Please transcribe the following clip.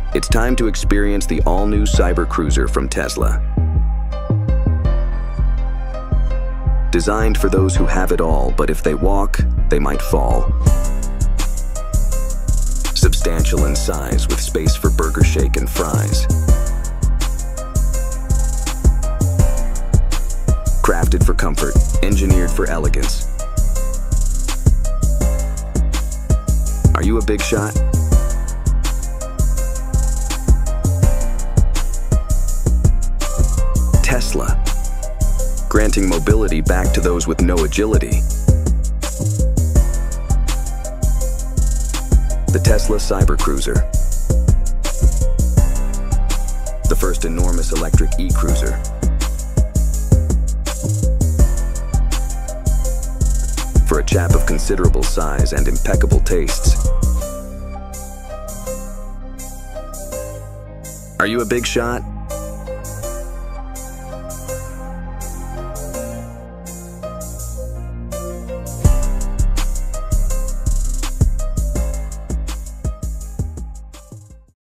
It's time to experience the all-new Cyber Cruiser from Tesla. Designed for those who have it all, but if they walk, they might fall. Substantial in size with space for burger shake and fries. Crafted for comfort, engineered for elegance. Are you a big shot? Tesla, granting mobility back to those with no agility. The Tesla Cyber Cruiser, the first enormous electric e-cruiser. For a chap of considerable size and impeccable tastes. Are you a big shot?